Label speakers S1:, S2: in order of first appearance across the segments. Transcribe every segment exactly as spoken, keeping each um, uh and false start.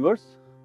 S1: viewers.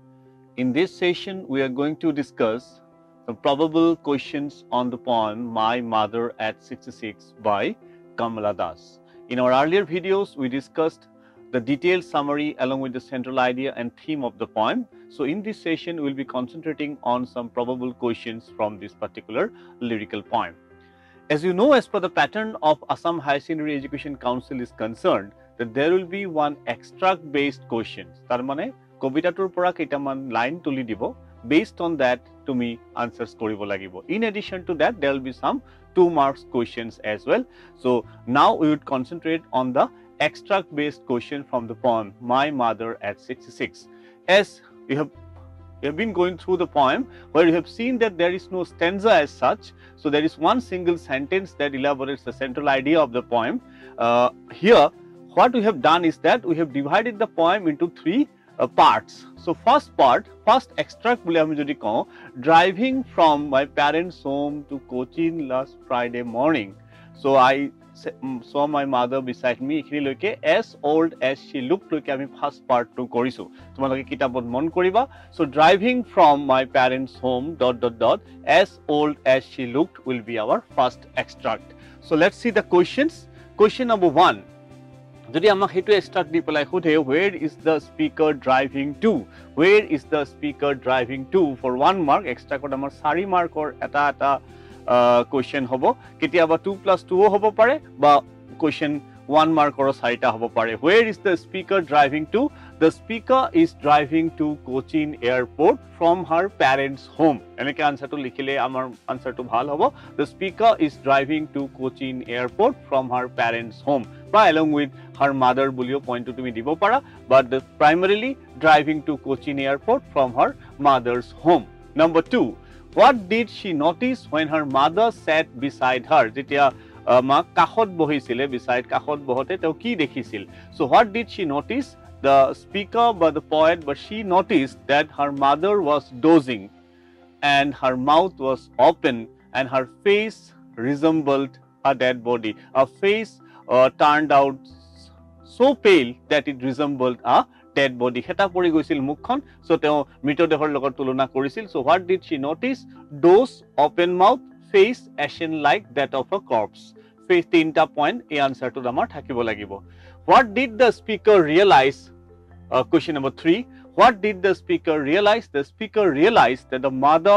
S1: In this session, we are going to discuss some probable questions on the poem My Mother at sixty-six by Kamala Das. In our earlier videos, we discussed the detailed summary along with the central idea and theme of the poem. So in this session, we will be concentrating on some probable questions from this particular lyrical poem. As you know, as per the pattern of Assam Higher Secondary Education Council is concerned, that there will be one extract based questions. Tar mane kobitatur pora keitaman line tuli dibo, based on that tumi answers koribo lagibo. In addition to that, there will be some two marks questions as well. So now we would concentrate on the extract based question from the poem My Mother at sixty-six. As you have We have been going through the poem where you have seen that there is no stanza as such. So there is one single sentence that elaborates the central idea of the poem. Uh, here, what we have done is that we have divided the poem into three uh, parts. So first part, first extract bole ami jodi kau, driving from my parents' home to Cochin last Friday morning. So I saw my mother beside me. Ekhini loike as old as she looked loike ami first part to korisu. Tumaloke kitabot mon koriba. So driving from my parents' home dot dot dot as old as she looked will be our first extract. So let's see the questions. Question number one. Jodi amak hetu extract di pelai khode, where is the speaker driving to? Where is the speaker driving to? For one mark, extract ot amar sari mark or eta eta Uh, question hobo ketiaba two plus two hobo pare ba question one mark or saita hobo pare. Where is the speaker driving to? The speaker is driving to Cochin airport from her parents' home. Eneke answer to likhile amar answer to bhal hobo. The speaker is driving to Cochin airport from her parents' home, ba along with her mother bulio point to tumi dibo para, but the primarily driving to Cochin airport from her mother's home. Number two, what did she notice when her mother sat beside her? Jetia ma kakhot bohisile, beside kakhot bohote teo ki dekhisil. So what did she notice? The speaker by the poet, but she noticed that her mother was dozing and her mouth was open and her face resembled a dead body. A face uh, turned out so pale that it resembled a dead body. Heta pori goisil mukkhon, so teo mritodehor logot tulona korisil. So what did she notice? Doze, open mouth, face ashen like that of a corpse. Face tinta point e answer to amar thakibo lagibo. What did the speaker realize? Uh, question number three. What did the speaker realize? The speaker realized that the mother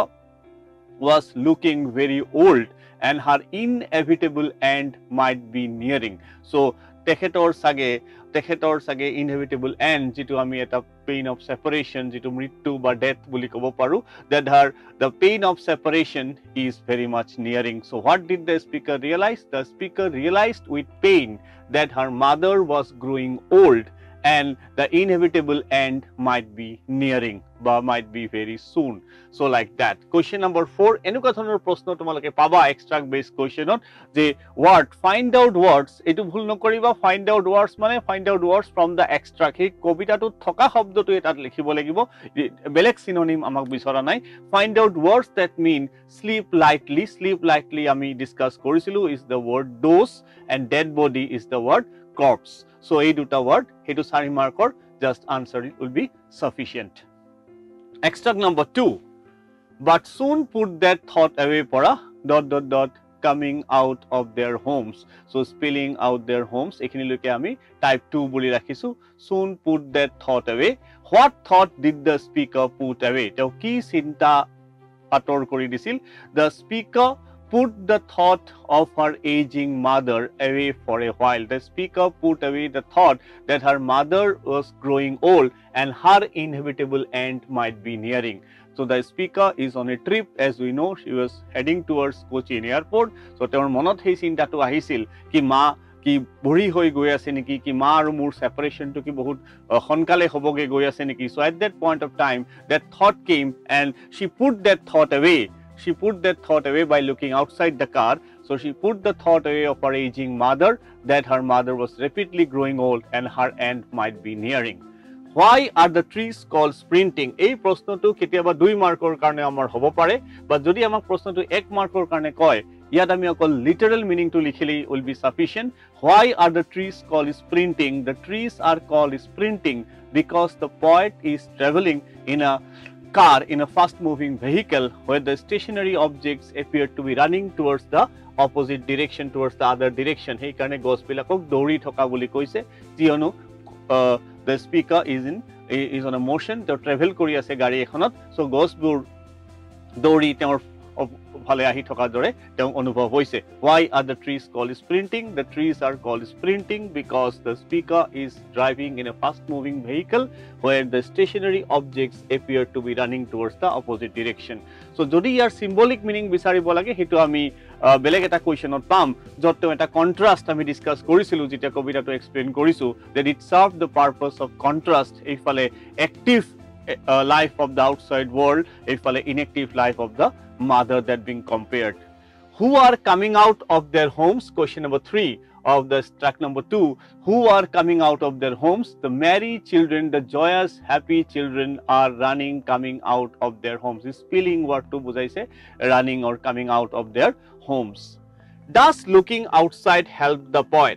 S1: was looking very old and her inevitable end might be nearing. So tekhetor sage tekhetor sage inevitable end jitu ami eta pain of separation jitu mrityu ba death boli kobo paru, that her the pain of separation is very much nearing. So what did the speaker realize? The speaker realized with pain that her mother was growing old and the inevitable end might be nearing ba might be very soon. So like that. Question number four, enuka dhonor proshno tumaloke paba extract based question on je word find out words etu bhul nokoriba. Find out words mane find out words from the extract. He kobita tu thoka shobdo tu etat likhibo lagibo, belek synonym amak bisora nai. Find out words that mean sleep lightly. Sleep lightly ami discuss korisilu is the word doze and dead body is the word corpse. So ei duta word hetu sari markor just answer it will be sufficient. Extract number two, but soon put that thought away pora dot dot dot coming out of their homes. So spilling out their homes ekhini loke ami type two boli rakhisu. Soon put that thought away. What thought did the speaker put away? Teo ki sinta ator kori disil? The speaker put the thought of her aging mother away for a while. The speaker put away the thought that her mother was growing old and her inevitable end might be nearing. So the speaker is on a trip, as we know, she was heading towards Cochin airport. So তেওঁৰ মনত সেই চিন্তাটো আহিছিল কি মা কি বুঢ়ী হৈ গৈ আছে নেকি, কি মা আৰু মোৰ সেপাৰেশনটো কি বহুত সোনকালে হ'বগে গৈ আছে নেকি. So at that point of time that thought came and she put that thought away. She put that thought away by looking outside the car. So she put the thought away of her aging mother that her mother was rapidly growing old and her end might be nearing. Why are the trees called sprinting? এই প্ৰশ্নটো কেতিয়াবা দুই মাৰ্কৰ কাৰণে আমাৰ হ'ব পাৰে, বা যদি আমাক প্ৰশ্নটো এক মাৰ্কৰ কাৰণে কয় ইয়াত আমি অকল লিটাৰেল মিনিংটো লিখিলেই will be sufficient why are the trees called sprinting the trees are called sprinting because the poet is traveling in a car in a fast moving vehicle where the stationary objects appear to be running towards the opposite direction towards the other direction সেই কাৰণে গছবিলাকক দৌৰি থকা বুলি কৈছে কিয়নো the speaker is in is on a motion to travel কৰি আছে গাড়ী এখনত so গছবোৰ দৌৰি তেওঁৰ ভালে আহি থকা দৰে তেওঁ অনুভৱ হৈছে why are the trees called sprinting the trees are called sprinting because the speaker is driving in a fast moving vehicle where the stationary objects appear to be running towards the opposite direction so যদি ইয়াৰ symbolic meaning বিচাৰিব লাগে হেতু আমি বেলেগ এটা কোৱেশ্চনত পাম যত এটা contrast আমি ডিসকাস কৰিছিলো যেতিয়া কবিতাটো এক্সপ্লেইন কৰিছো that it served the purpose of contrast এইফালে active uh, life of the outside world এইফালে inactive life of the mother that being compared who are coming out of their homes question number three of the track number two who are coming out of their homes the merry children the joyous happy children are running coming out of their homes is spelling word to bujaise running or coming out of their homes does looking outside help the poet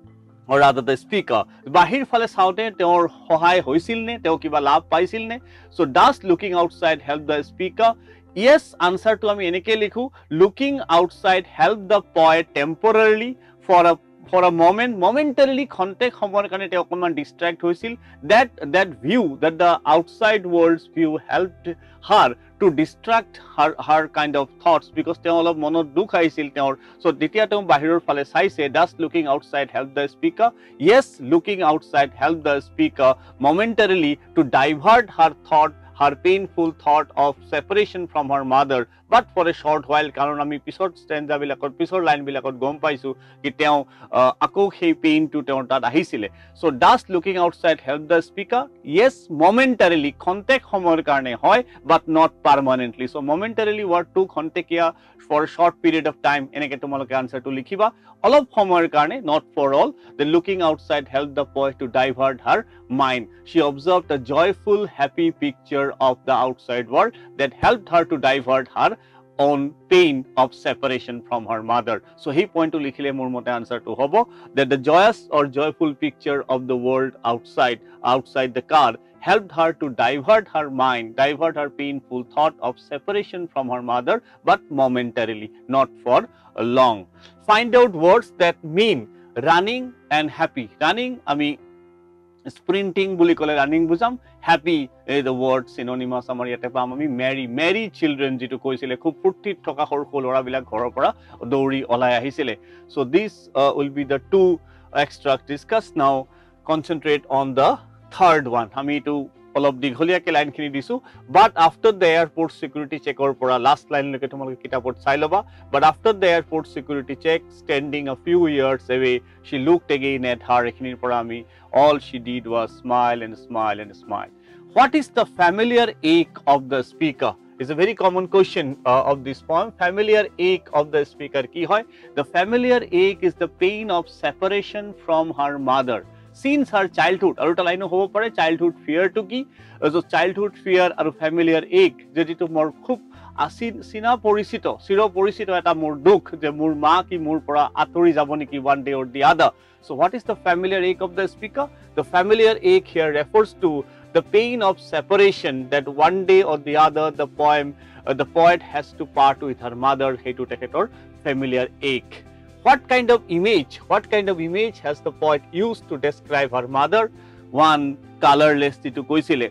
S1: or rather the speaker bahir phale saute teor hohay hoisil ne teo kiba labh paisil ne so does looking outside help the speaker yes answer to ami eneke likhu looking outside help the poet temporarily for a for a moment momentarily contact homor kane te okonman distract hoisil that that view that the outside world's view helped her to distract her her kind of thoughts because te olof monot dukh aisil teor so ditia te bahiror phale saise does looking outside help the speaker yes looking outside help the speaker momentarily to divert her thought her painful thought of separation from her mother but for a short while karon ami pisor stanza bilakot pisor line bilakot gom paisu ki teo ako hei pain to teo tat ahisile so does looking outside help the speaker yes momentarily contact homor karone hoy but not permanently so momentarily word to contact ya for a short period of time eneke tomaloke answer to likhiba all of homor karone not for all the looking outside help the poet to divert her mind she observed a joyful happy picture of the outside world that helped her to divert her own pain of separation from her mother so he point to likhile mor mote answer to hobo that the joyous or joyful picture of the world outside outside the car helped her to divert her mind divert her painful thought of separation from her mother but momentarily not for long find out words that mean running and happy running ami sprinting বুলি কলে running বুজাম happy is the word synonymous আমাৰ ইয়াতে পাম আমি merry merry children যেটো কৈছিলে খুব ফুৰ্তিত থকা সৰু লৰা বিলাক ঘৰৰ পৰা দৌৰি ওলাই আহিছিলে so this uh, will be the two extract discussed now concentrate on the third one আমি to অলপ দিঘলিয়া কে লাইন খিনি দিছো but after the airport security check or pora last line leke tomaloke kitapot sai loba but after the airport security check standing a few years away she looked again at her ekhinir pora ami all she did was smile and smile and smile what is the familiar ache of the speaker is a very common question uh, of this poem familiar ache of the speaker ki hoy the familiar ache is the pain of separation from her mother since her childhood aru ta line hobo pare childhood fear to ki so childhood fear aru familiar ache jeti to mor khub asin sina poricito siro poricito eta mor dukh je mor ma ki mor pora atori jabo niki one day or the other so what is the familiar ache of the speaker the familiar ache here refers to the pain of separation that one day or the other the poem uh, the poet has to part with her mother hetu teketor familiar ache what kind of image what kind of image has the poet used to describe her mother one colorless to koisile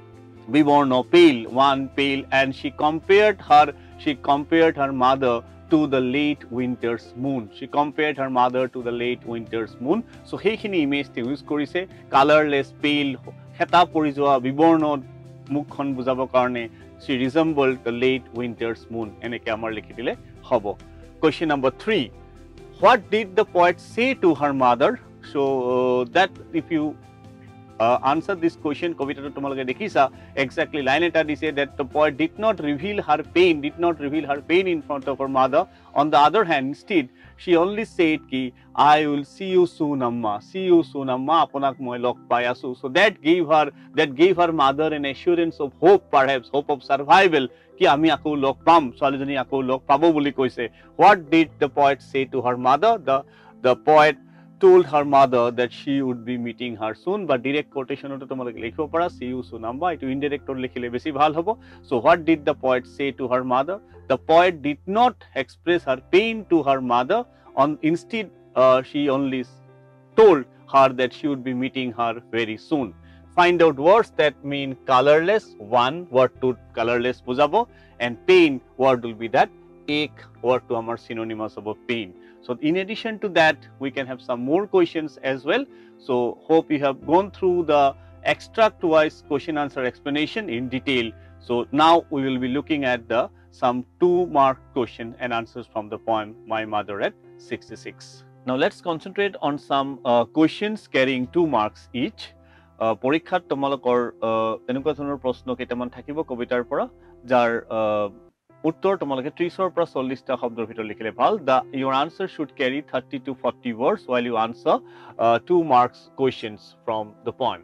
S1: বিবর্ণ pale one pale and she compared her she compared her mother to the late winter's moon she compared her mother to the late winter's moon so heikhini image te use korise colorless pale heta pori joa বিবর্ণ মুখখন বুজাব কাৰণে she resembled the late winter's moon eneke amar likhi dile hobo question number three what did the poet say to her mother so uh, that if you uh, answer this question কবিতাটো তোমালোকে দেখিছা exactly line এটা দিছে that the poet did not reveal her pain did not reveal her pain in front of her mother. On the other hand, instead she only said ki I will see you soon amma, see you soon amma, aponak moi log pai asu. So that gave her that gave her mother an assurance of hope, perhaps hope of survival, ki ami ako log pam, soalijoni ako log pabo boli koise. What did the poet say to her mother? The the poet told her mother that she would be meeting her soon, but direct quotation oto tomolok likhibo para see you soon amma, itu indirect or likhile beshi bhal hobo. So what did the poet say to her mother? The poet did not express her pain to her mother. On instead uh, she only told her that she would be meeting her very soon. Find out words that mean colorless. One word to colorless bujabo, and pain word will be that ache word to amar synonymous of pain. So in addition to that, we can have some more questions as well. So hope you have gone through the extract wise question answer explanation in detail. So now we will be looking at the some two mark question and answers from the poem My Mother at sixty-six. Now let's concentrate on some uh, questions carrying two marks each. পৰীক্ষাত তোমালোকৰ এনেকুৱা ধৰণৰ প্ৰশ্ন কেইটামান থাকিব কবিতাৰ পৰা যাৰ উত্তৰ তোমালোকে ত্ৰিশৰ পৰা চল্লিশটা শব্দৰ ভিতৰত লিখিলে ভাল. The your answer should carry thirty to forty words while you answer uh, two marks questions from the poem.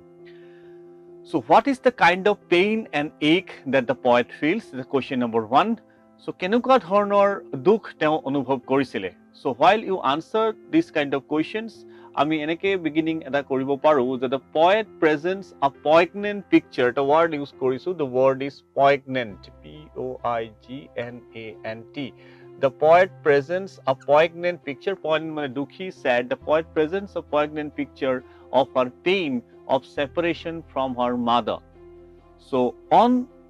S1: So what is the kind of pain and ache that the poet feels? The question number one. So কেনেকুৱা ধৰণৰ দুখ তেওঁ অনুভৱ কৰিছিলে? So while you answer this kind of questions, আমি এনেকে beginning এটা কৰিব পাৰো that the poet presents a poignant picture. The word use কৰিছো, the word is poignant, P O I G N A N T. The poet presents a poignant picture. Poignant মানে দুখী, sad. The poet presents a poignant picture of her pain of separation from her mother. So on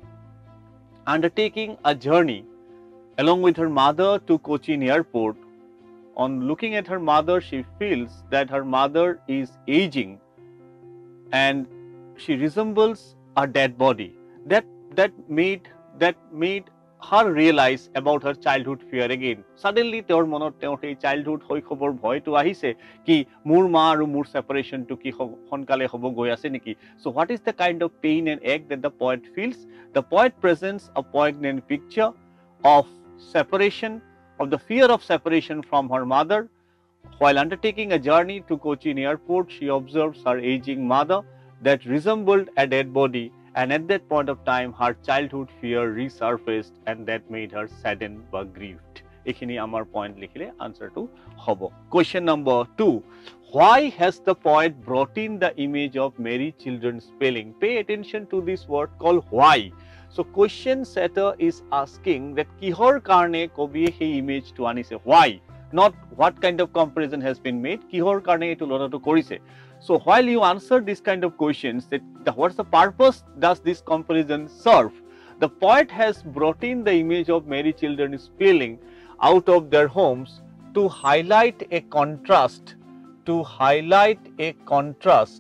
S1: undertaking a journey along with her mother to Cochin airport, on looking at her mother, she feels that her mother is aging and she resembles a dead body. That that made that made her realize about her childhood fear again. Suddenly তেওঁৰ মনত তেওঁৰ সেই childhood শৈশৱৰ ভয়টো আহিছে কি মোৰ মা আৰু মোৰ separation to কি সোনকালে হ'ব গৈ আছে নেকি. So what is the kind of pain and ache that the poet feels? The poet presents a poignant picture of separation, of the fear of separation from her mother. While undertaking a journey to Cochin airport, she observes her aging mother that resembled a dead body, and at that point of time her childhood fear resurfaced and that made her saddened but grieved. Ekhini amar point likhile answer to hobo. Question number two. Why has the poet brought in the image of Mary children spelling? Pay attention to this word called why. So question setter is asking that kihor karne kobiye he image to anise. Why? Not what kind of comparison has been made. Kihor karne etu lota to korise. So while you answer this kind of questions, that the, what's the purpose does this comparison serve? The poet has brought in the image of Mary children spelling out of their homes to highlight a contrast, to highlight a contrast.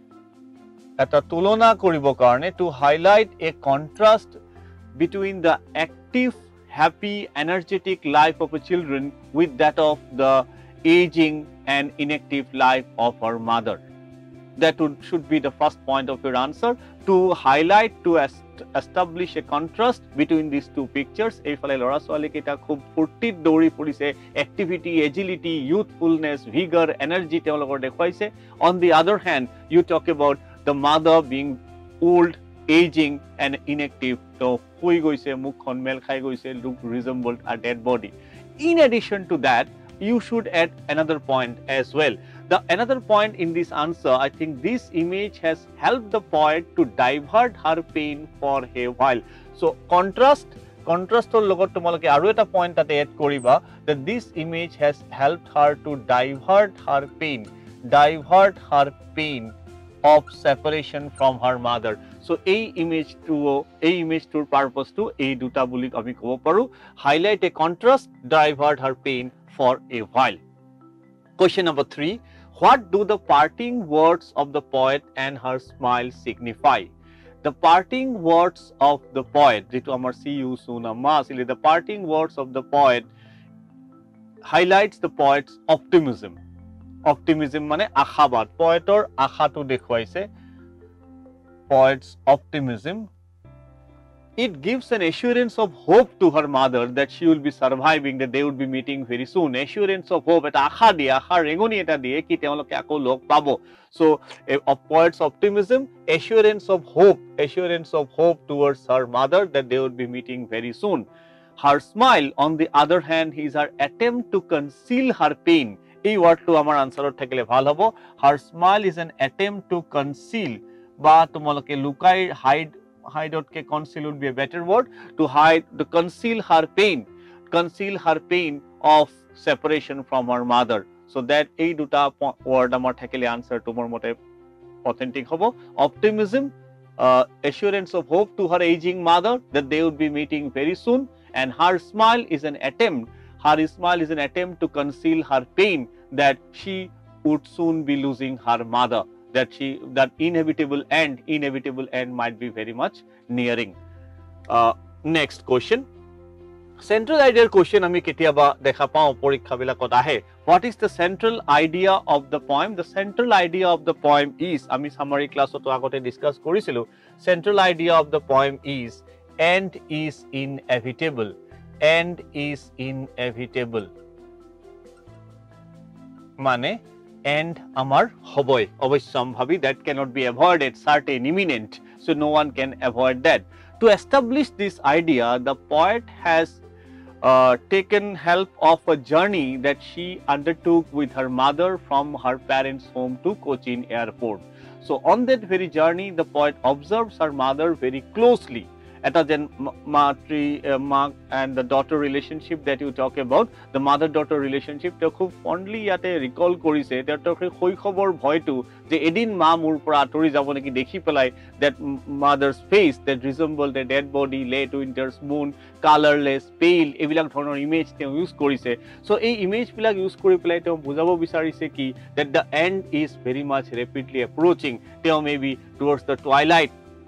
S1: এটা তুলনা কৰিব কাৰণে, to highlight a contrast between the active, happy, energetic life of a children with that of the aging and inactive life of her mother. That would, should be the first point of your answer, to highlight, to establish a contrast between these two pictures. এইফালে ল'ৰা ছোৱালী কেইটা খুব ফূৰ্তিত দৌৰি ফুৰিছে, activity, agility, youthfulness, vigor, energy তেওঁলোকৰ দেখুৱাইছে. On the other hand, you talk about the mother being old, aging and inactive. So hui goise, mukhon mel khai goise, look resembled a dead body. In addition to that, you should add another point as well. The another point in this answer, I think this image has helped the poet to divert her pain for a while. So contrast contrast or logot tomoloke aru eta point tate add koriba that this image has helped her to divert her pain, divert her pain of separation from her mother. So a image to a image to purpose to a duta buli ami kobo paru, highlight a contrast, divert her pain for a while. Question number three. What do the parting words of the poet and her smile signify? The parting words of the poet, jitu amar see you soon amma asile, the parting words of the poet highlights the poet's optimism. Optimism mane akhabad, poetor akha to dekhuaise poet's optimism. It gives an assurance of hope to her mother that she will be surviving, that they would be meeting very soon. Assurance of hope, eta akha diye, akha rengoni eta diye ki teoloke ako log pabo. So, a, a poet's optimism, assurance of hope, assurance of hope towards her mother that they would be meeting very soon. Her smile, on the other hand, is her attempt to conceal her pain. এই ওয়ার্ডটো আমার আনসারত থাকিলে ভাল হব. Her smile is an attempt to conceal বা তোমালোকে লুকাই hide hide K conceal would be a better word, to hide, to conceal her pain, conceal her pain of separation from her mother. So that এই দুটা word আমার থাকিলে answer তোমার মতে authentic হব. Optimism, uh, assurance of hope to her aging mother that they would be meeting very soon, and her smile is an attempt her smile is an attempt to conceal her pain that she would soon be losing her mother, that she that inevitable end inevitable end might be very much nearing. Uh, next question, central idea question ami ketiaba dekha pao porikha bilakot ahe. What is the central idea of the poem? The central idea of the poem is, ami summary class oto agote discuss korisilu, central idea of the poem is end is inevitable. End is inevitable. Mane end amar hoboy, oboshyambhabi, that cannot be avoided, certain, imminent. So no one can avoid that. To establish this idea, the poet has uh, taken help of a journey that she undertook with her mother from her parents' home to Cochin Airport. So on that very journey, the poet observes her mother very closely. Eta jen matri ma and the daughter relationship that you talk about, the mother daughter relationship, te khub fondly yate recall korise te tor khoi khobor bhoy tu je edin ma mur pora atori jabo neki dekhi pelai that mother's face that resembled a dead body, late winter's moon, colorless, pale, ebilak dhoroner image te use korise. So ei image bilak use kori pelai te bujabo bisarise ki that the end is very much rapidly approaching, te maybe towards the twilight,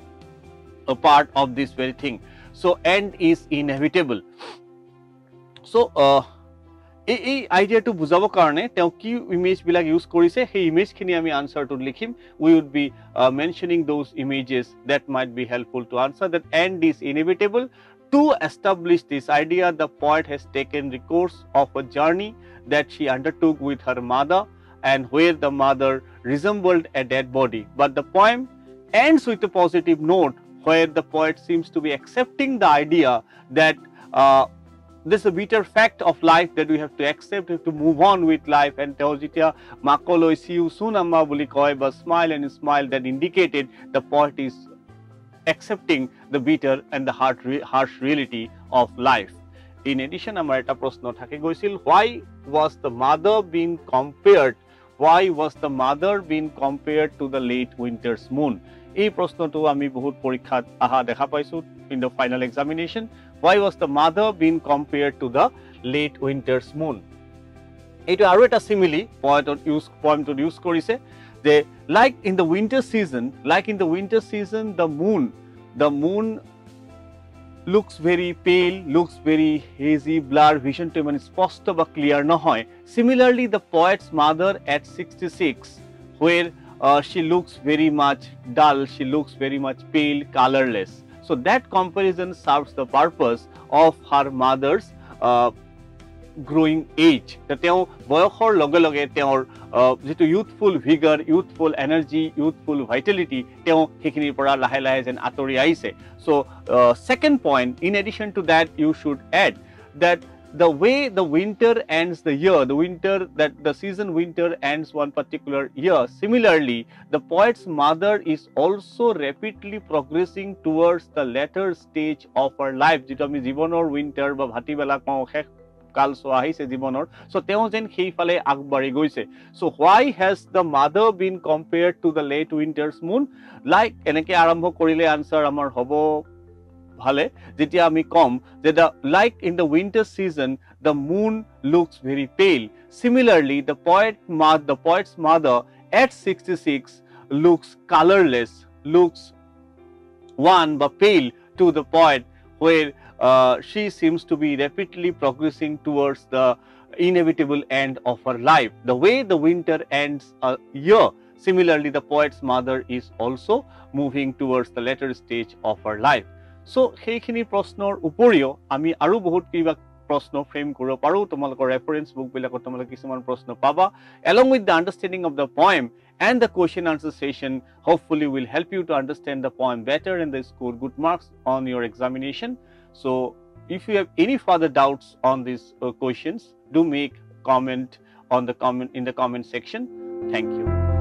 S1: a part of this very thing. So end is inevitable. So uh, এই আইডিয়াটো বুজাব কাৰণে তেওঁ কি image বিলাক use কৰিছে, সেই image খিনি আমি আনসাৰটো লিখিম. We would be uh, mentioning those images that might be helpful to answer that end is inevitable. To establish this idea, the poet has taken recourse of a journey that she undertook with her mother, and where the mother resembled a dead body. But the poem ends with a positive note, where the poet seems to be accepting the idea that uh, this is a bitter fact of life that we have to accept, have to move on with life. And teojitia makoloi see you soon amma boli koy, but smile and smile, that indicated the poet is accepting the bitter and the hard re harsh reality of life. In addition, amar eta proshno thake goisil, why was the mother being compared why was the mother being compared to the late winter's moon? এই প্রশ্নটো আমি বহুত পরীক্ষাত আহা দেখা পাইছো in the final examination. Why was the mother being compared to the late winter's moon? এইটো আৰু এটা simile poet use poem to use কৰিছে যে like in the winter season like in the winter season the moon the moon looks very pale, looks very hazy, blur, vision to মানে স্পষ্ট বা clear নহয়. Similarly, the poet's mother at sixty-six, where uh, she looks very much dull, she looks very much pale, colorless. So that comparison serves the purpose of her mother's uh, growing age. The teo boyokhor loge loge teor jitu youthful vigor, youthful energy, youthful vitality teo hekini pora lahe lahe jen atori aise. So uh, second point, in addition to that, you should add that the way the winter ends the year, the winter that the season winter ends one particular year. Similarly, the poet's mother is also rapidly progressing towards the latter stage of her life. Jitu ami jibonor winter ba bhati bela kau hek কাল সো আহিছে জীৱনৰ, so তেওঁ যেন সেইফালে আগবাঢ়ি গৈছে. So why has the mother been compared to the late winter's moon? Like এনেকে আৰম্ভ কৰিলে আনসাৰ আমাৰ হ'ব ভালে যেতিয়া আমি কম যে the like in the winter season the moon looks very pale. Similarly, the poet the poet's mother at sixty-six looks colorless, looks wan but pale to the poet, where Uh, she seems to be rapidly progressing towards the inevitable end of her life. The way the winter ends a year, Similarly, the poet's mother is also moving towards the later stage of her life. So সেইখিনি প্ৰশ্নৰ উপৰিও আমি আৰু বহুত কিবা প্ৰশ্ন frame কৰিব পাৰো তোমালোকৰ ৰেফাৰেন্স বুক বিলাকত তোমালোকে কিছুমান প্ৰশ্ন পাবা along with the understanding of the poem and the question answer session hopefully will help you to understand the poem better and they score good marks on your examination. So if you have any further doubts on these uh, questions, do make comment on the comment in the comment section. Thank you.